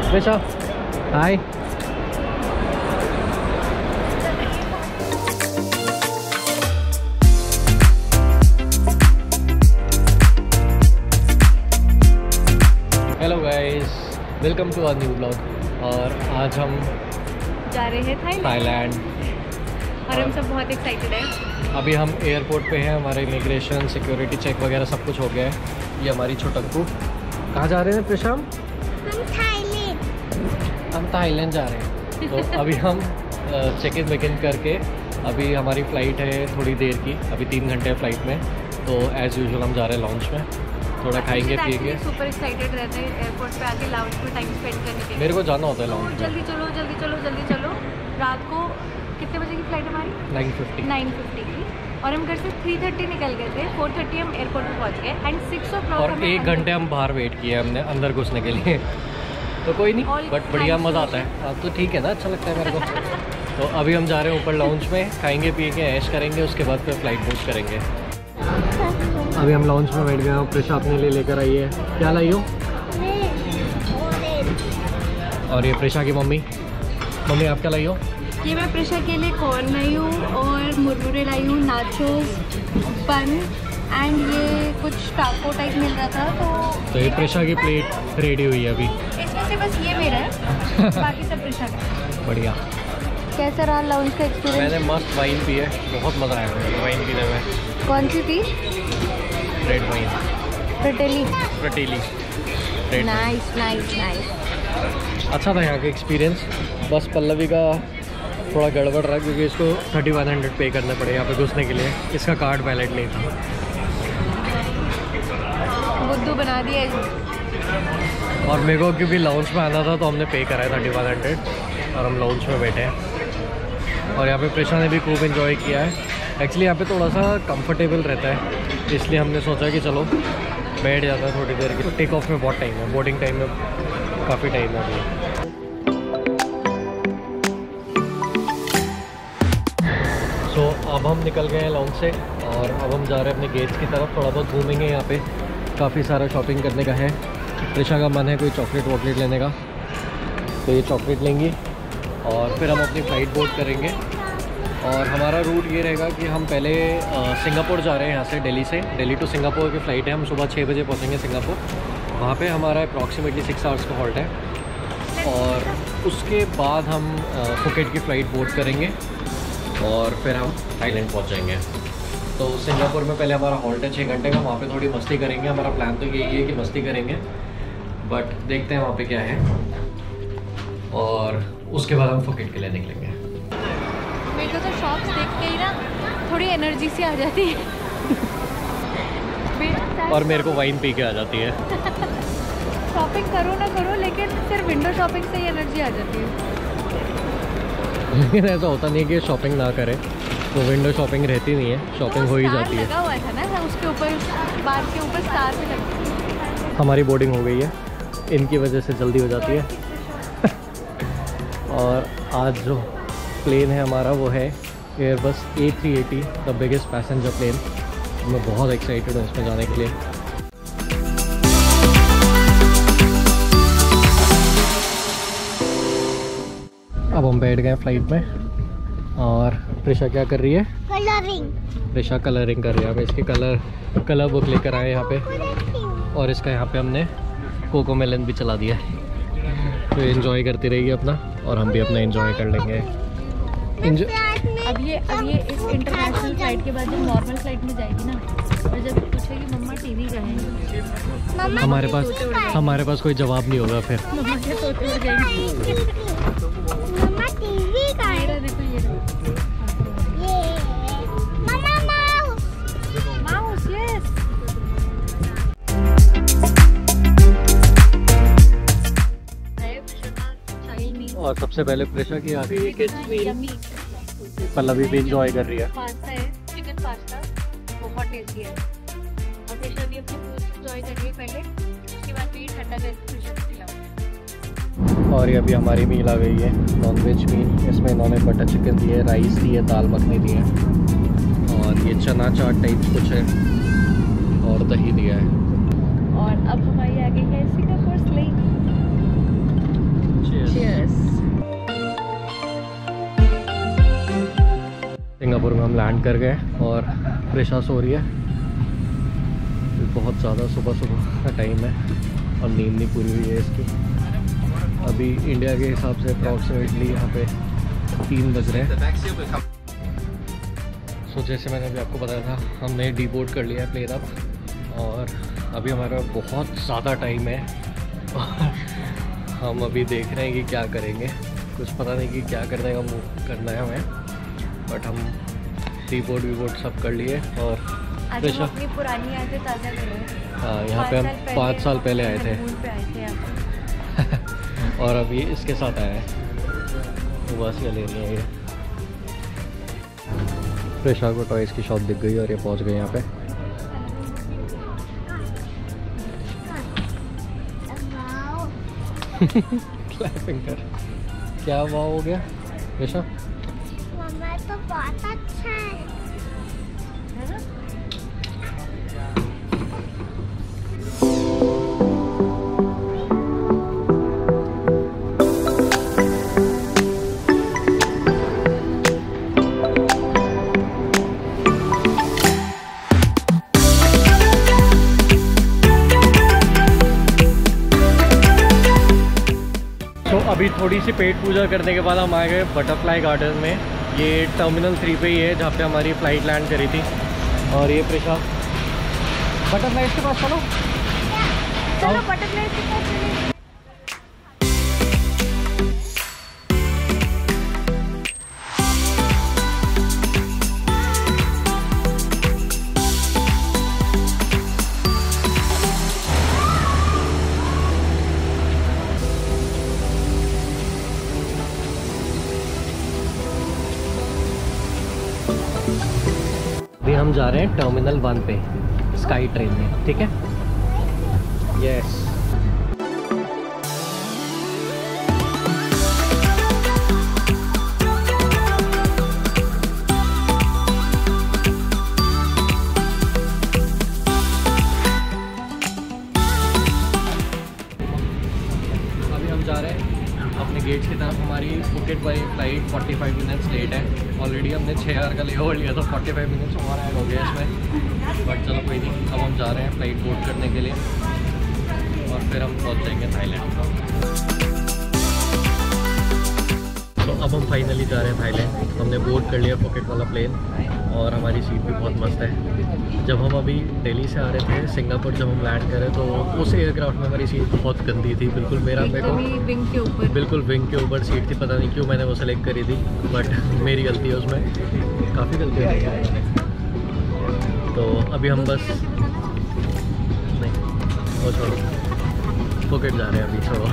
Prisha hi. Hello guys, welcome to our new blog. और आज हम जा रहे हैं थाईलैंड और हम सब बहुत एक्साइटेड हैं। अभी हम एयरपोर्ट पे हैं, हमारा इमिग्रेशन सिक्योरिटी चेक वगैरह सब कुछ हो गया है। ये हमारी छोटक्कू। कहाँ जा रहे हैं प्रिशा? हम थाईलैंड जा रहे हैं। तो अभी हम चेक इन वेक इन करके अभी हमारी फ़्लाइट है थोड़ी देर की, अभी 3 घंटे फ़्लाइट में। तो एज़ यूजुअल हम जा रहे हैं लॉन्च में, थोड़ा खाएंगे पिएंगे। सुपर एक्साइटेड रहते हैं एयरपोर्ट पे आके लाउंज में टाइम स्पेंड करने के लिए। मेरे को जाना होता है लॉन्च में। जल्दी चलो जल्दी चलो जल्दी चलो। रात को कितने बजे की फ़्लाइट हमारी? 9:50 की। और हम घर से 3:30 निकल गए थे। 4:30 हम एयरपोर्ट पे पहुंच गए एंड 6 o'clock और 1 घंटे हम बाहर वेट किए हमने अंदर घुसने के लिए। तो कोई नहीं, बट बढ़िया मज़ा आता है। अब तो ठीक है ना, अच्छा लगता है मेरे को। तो अभी हम जा रहे हैं ऊपर लाउंज में, खाएंगे पिएंगे ऐश करेंगे, उसके बाद फिर फ्लाइट बुक करेंगे। अभी हम लाउंज में बैठ गए हैं। प्रिशा अपने लिए लेकर आई है। क्या लाई हो? और ये प्रिशा की मम्मी आप क्या लाई हो? ये मैं प्रिशा के लिए कॉर्न लाई हूँ और मुरमुरे लाई हूँ, नाचोस, बन एंड ये कुछ टाको टाइप मिल रहा था। तो ये प्रिशा की प्लेट रेडी हुई है अभी। इसमें से बस ये मेरा है, बाकी सब प्रिशा का। बढ़िया। कैसा रहा लाउंज का एक्सपीरियंस? मैंने मस्त वाइन पी है, बहुत मज़ा आया मुझे वाइन पीने में। कौन सी थी? Red wine. Fratelli. Nice nice nice. अच्छा था यहाँ का एक्सपीरियंस। बस पल्लवी का थोड़ा गड़बड़ रहा क्योंकि इसको 3100 पे करने पड़े यहाँ पे घुसने के लिए। इसका कार्ड वैलिड नहीं था। बुद्धू बना दिया। और मेरे को क्योंकि लाउंज में आना था तो हमने पे करा है 3100 और हम लाउंज में बैठे हैं। और यहाँ पे प्रिशा ने भी खूब एंजॉय किया है। एक्चुअली यहाँ पे थोड़ा सा कंफर्टेबल रहता है, इसलिए हमने सोचा कि चलो बैठ जाता है थोड़ी देर की। टेक ऑफ में बहुत टाइम है, बोर्डिंग टाइम में काफ़ी टाइम है अभी। तो अब हम निकल गए हैं लाउंज से और अब हम जा रहे हैं अपने गेट्स की तरफ। थोड़ा बहुत घूमेंगे, यहाँ पे काफ़ी सारा शॉपिंग करने का है। प्रिशा का मन है कोई चॉकलेट वॉकलेट लेने का, तो ये चॉकलेट लेंगी और फिर हम अपनी फ़्लाइट बोर्ड करेंगे। और हमारा रूट ये रहेगा कि हम पहले सिंगापुर जा रहे हैं यहाँ से, दिल्ली टू सिंगापुर की फ़्लाइट है। हम सुबह 6 बजे पहुँचेंगे सिंगापुर। वहाँ पे हमारा अप्रॉक्सीमेटली 6 आवर्स का हॉल्ट है। और उसके बाद हम फुकेट की फ़्लाइट बोर्ड करेंगे और फिर हम थाईलैंड पहुँच जाएंगे। तो सिंगापुर में पहले हमारा हॉल्ट है 6 घंटे का, वहाँ पे थोड़ी मस्ती करेंगे। हमारा प्लान तो यही है कि मस्ती करेंगे, बट देखते हैं वहाँ पे क्या है। और उसके बाद हम फुकेट के लिए निकलेंगे। मेरे को तो शॉप्स देख के ही ना थोड़ी एनर्जी सी आ जाती है। और मेरे को वाइन पी के आ जाती है। शॉपिंग करो ना करो, लेकिन सिर्फ विंडो शॉपिंग से ही एनर्जी आ जाती है। लेकिन ऐसा होता नहीं है कि शॉपिंग ना करें, तो विंडो शॉपिंग रहती नहीं है, शॉपिंग हो ही जाती है। लगा हुआ था ना उसके ऊपर, बार के ऊपर स्टार भी लगी। हमारी बोर्डिंग हो गई है, इनकी वजह से जल्दी हो जाती है। और आज जो प्लेन है हमारा वो है Airbus A380, the biggest passenger plane. मैं बहुत एक्साइटेड हूँ इसमें जाने के लिए। अब हम बैठ गए फ्लाइट में और प्रिशा क्या कर रही है? प्रिशा कलरिंग कर रही है। हम इसकी कलर बुक लेकर आए यहाँ पे, और इसका यहाँ पे हमने कोको मेलन भी चला दिया है। तो एंजॉय करती रहेगी अपना और हम भी अपना एंजॉय कर लेंगे। अब ये इस इंटरनेशनल फ्लाइट के बाद जो नॉर्मल फ्लाइट में जाएगी ना, और जब पूछेगी मम्मा टीवी कहाँ है, हमारे पास कोई जवाब नहीं होगा फिर। मम्मा के सोते उड़ जाएंगी। मम्मा टीवी कहाँ है? देखो ये मम्मा माउस यस। और सबसे पहले प्रिशा की आती है किड्स मील। पल्लवी भी एंजॉय कर रही है। पास्ता है, चिकन पास्ता बहुत टेस्टी है। और प्रिशा भी अपनी फूड एंजॉय कर रही है पहले, उसके बाद भी ठंडा करके प्रिशा को खिलाओ। और ये अभी हमारी मील आ गई है, नॉनवेज मील। इसमें इन्होंने बटर चिकन दी है, राइस दी है, दाल मखनी दी है, और ये चना चाट टाइप कुछ है, और दही दिया है। और अब हमारी आ गई है सिंगापुर स्लेट। सिंगापुर में हम लैंड कर गए और प्रेशा सो रही है। बहुत ज़्यादा सुबह का टाइम है और नींद नहीं पूरी हुई है इसकी। अभी इंडिया के हिसाब से अप्रॉक्सीमेटली यहाँ पे 3 बज रहे हैं। सो जैसे मैंने अभी आपको बताया था, हमने डीबोर्ड कर लिया है प्लेन अप और अभी हमारा बहुत ज़्यादा टाइम है और हम अभी देख रहे हैं कि क्या करेंगे। कुछ पता नहीं कि क्या करने का मूव करना है हमें, बट हम डीबोर्ड वीबोर्ड सब कर लिए और अपनी पुरानी यादें ताज़ा करें। हाँ, यहाँ पे हम 5 साल पहले आए थे और अभी इसके साथ आए हैं। उबासियाँ ले रही हैं ये। प्रेशा को टॉयज़ की शॉप दिख गई और ये पहुँच गए यहाँ पे। क्लैपिंग कर। क्या वाव हो गया प्रेशा? मम्मा तो बहुत अच्छा है ना? अभी थोड़ी सी पेट पूजा करने के बाद हम आ गए बटरफ्लाई गार्डन में। ये टर्मिनल 3 पे ही है जहाँ पे हमारी फ़्लाइट लैंड करी थी। और ये प्रेशा बटरफ्लाई के पास चलो बटरफ्लाई के पास चले। अभी हम जा रहे हैं टर्मिनल 1 पे स्काई ट्रेन में, ठीक है? यस। अभी हम जा रहे हैं अपने गेट्स की तरफ। हमारी फुकेट वाली फ़्लाइट 45 मिनट्स लेट है। ऑलरेडी हमने 6 आवर का लेओवर लिया था, 45 मिनट्स हमारा ऐड हो गया इसमें। बट चलो कोई नहीं, अब हम जा रहे हैं फ़्लाइट बोर्ड करने के लिए और फिर हम पहुंच जाएंगे थाईलैंड। तो अब हम फाइनली जा रहे हैं थाईलैंड। हमने बोर्ड कर लिया फुकेट वाला प्लेन और हमारी सीट भी बहुत मस्त है। जब हम अभी दिल्ली से आ रहे थे सिंगापुर, जब हम लैंड करे तो उस एयरक्राफ्ट में हमारी सीट बहुत गंदी थी। बिल्कुल मेरे को विंग के ऊपर, बिल्कुल विंग के ऊपर सीट थी। पता नहीं क्यों मैंने वो सेलेक्ट करी थी, बट मेरी गलती है उसमें। काफ़ी गलती हो गई। तो अभी हम बस नहीं वो छोड़ो, फुकेट जा रहे हैं अभी, छोड़ो।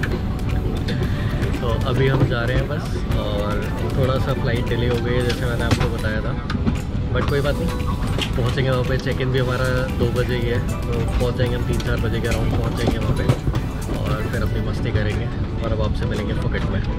तो अभी हम जा रहे हैं बस, और थोड़ा सा फ़्लाइट डिले हो गई है जैसे मैंने आपको बताया था, बट कोई बात नहीं, पहुँचेंगे वहाँ पे। चेक इन भी हमारा 2 बजे ही है, तो पहुँच जाएंगे हम 3-4 बजे के अराउंड पहुँच जाएंगे वहाँ पे और फिर अपनी मस्ती करेंगे और अब आपसे मिलेंगे फुकेट में।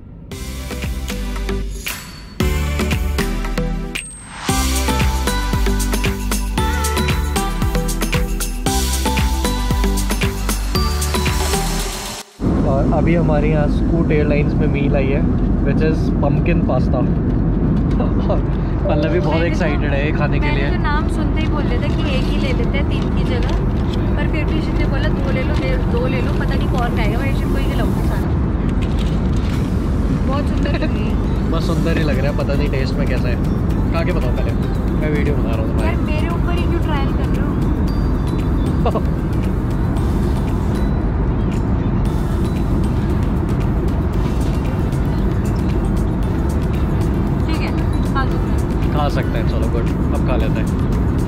और अभी हमारे यहाँ स्कूट एयरलाइंस में मील आई है which is pumpkin pasta. Pallavi बहुत एक्साइटेड है खाने के लिए। तो नाम सुनते ही बोल देते कि एक ही ले लेते हैं 3 की जगह, पर फिर भी ने बोला 2 ले लो, 2 ले लो, पता नहीं कौन खाएगा। मैं कोई खिलाऊंगी सारा। बहुत सुंदर लग रही है। बस सुंदर ही लग रहा है, पता नहीं टेस्ट में कैसा है। खा के बताओ पहले, मैं वीडियो बना रहा हूँ। यार मेरे ऊपर ही क्यों ट्रायल कर रहे हो? ठीक है, खा सकते हैं। चलो गुड, अब खा लेते हैं।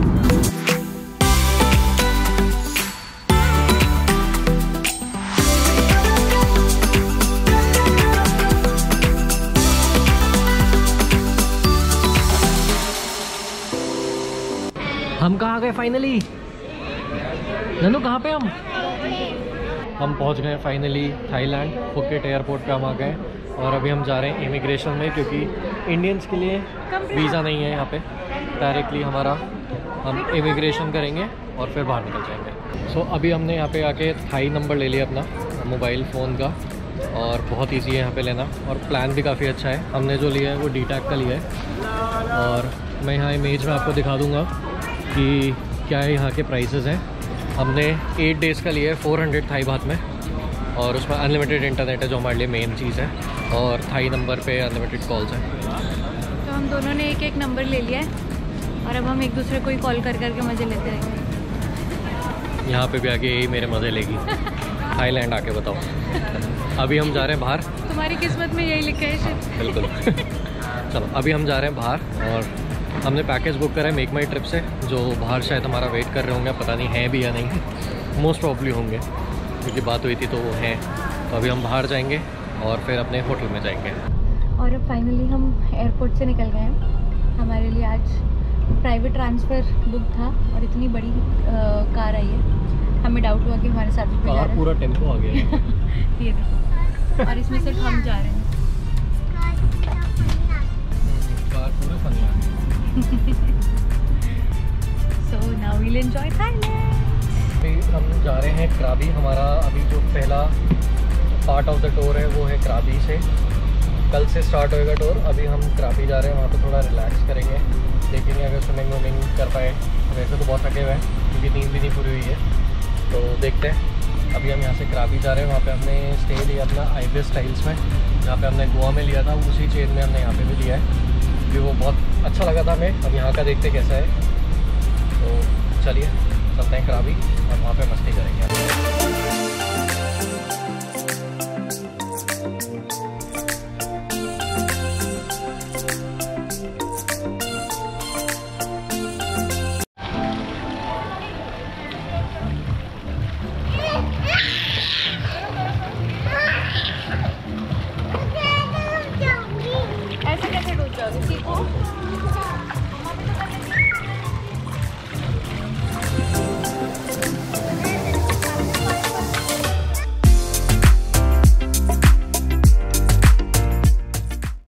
हम कहाँ गए फाइनली? नन्नू कहाँ पे हम पहुँच गए फाइनली थाईलैंड। फुकेट एयरपोर्ट पे हम आ गए और अभी हम जा रहे हैं इमिग्रेशन में, क्योंकि इंडियंस के लिए वीज़ा नहीं है यहाँ पे। डायरेक्टली हमारा हम इमिग्रेशन करेंगे और फिर बाहर निकल जाएंगे। सो अभी हमने यहाँ पे आके थाई नंबर ले लिया अपना मोबाइल फ़ोन का। और बहुत ईजी है यहाँ पे लेना, और प्लान भी काफ़ी अच्छा है। हमने जो लिया है वो डी-टैक का लिया है, और मैं यहाँ इमेज में आपको दिखा दूँगा कि क्या है यहाँ के प्राइसेस हैं। हमने 8 डेज़ का लिया है 400 थाई बात में, और उसमें अनलिमिटेड इंटरनेट है जो हमारे लिए मेन चीज़ है, और थाई नंबर पे अनलिमिटेड कॉल्स हैं। तो हम दोनों ने एक एक नंबर ले लिया है, और अब हम एक दूसरे को ही कॉल कर करके मज़े लेते रहेंगे। यहाँ पे भी आके यही मेरे मज़े लेगी। थाईलैंड आके बताओ। अभी हम जा रहे हैं बाहर। तुम्हारी किस्मत में यही लिखा है शायद। बिल्कुल। चलो अभी हम जा रहे हैं बाहर, और हमने पैकेज बुक करा है मेक माई ट्रिप से, जो बाहर शायद हमारा वेट कर रहे होंगे, पता नहीं है भी या नहीं। मोस्ट प्रॉब्ली होंगे, क्योंकि बात हुई थी तो वो हैं। तो अभी हम बाहर जाएंगे और फिर अपने होटल में जाएंगे। और अब फाइनली हम एयरपोर्ट से निकल गए हैं। हमारे लिए आज प्राइवेट ट्रांसफ़र बुक था, और इतनी बड़ी कार आई है, हमें डाउट हुआ कि हमारे साथ भी कोई जा रहा है। पूरा टेम्पो आ गया है। ये देखो, और इसमें सिर्फ हम जा रहे हैं। कार पूरा फनी है। So now we'll enjoy Thailand. अभी हम जा रहे हैं क्राबी। हमारा अभी जो पहला पार्ट ऑफ द टूर है वो है क्राबी से। कल से स्टार्ट होएगा टूर। अभी हम क्राबी जा रहे हैं, वहाँ पे थोड़ा रिलैक्स करेंगे, देखेंगे अगर स्विमिंग वुमिंग कर पाए। वैसे तो बहुत थके हुए हैं क्योंकि नींद भी नहीं पूरी हुई है, तो देखते हैं। अभी हम यहाँ से क्राबी जा रहे हैं। वहाँ पे हमने स्टे लिया अपना आइबिस स्टाइल्स में, जहाँ पे हमने गोवा में लिया था, उसी चेन में हमने यहाँ पे भी लिया है, क्योंकि वो बहुत अच्छा लगा था हमें। अब यहाँ का देखते कैसा है। तो चलिए चलते हैं क्राबी और वहाँ पे मस्ती करेंगे।